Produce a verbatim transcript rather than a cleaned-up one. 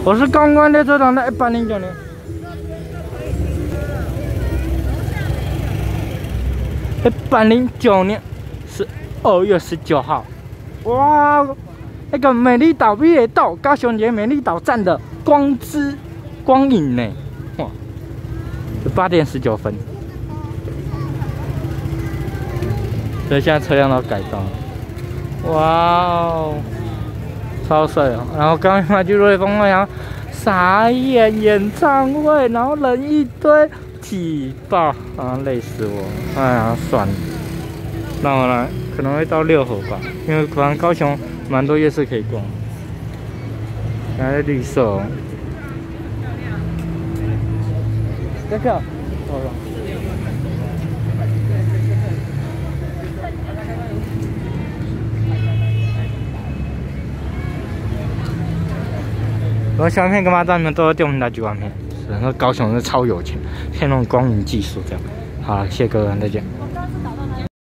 我是刚刚列车长的一百零九年。一百零九年是二月十九号。哇，那个美丽岛毕业道，高雄捷美丽岛站的光之光影呢？哇，八点十九分。所以现在车辆都改造了。哇哦！ 超帅哦！然后刚刚去瑞丰，我想傻眼，演唱会，然后人一堆，挤爆，啊，累死我！哎呀，算了，那我呢可能会到六合吧，因为可能高雄蛮多夜市可以逛。还是绿色哦。这个，好了。 我喜欢片干嘛？在你们都是电影台举完片，是那高雄是超有钱，现在那种光影技术这样。好了，谢谢各位，再见。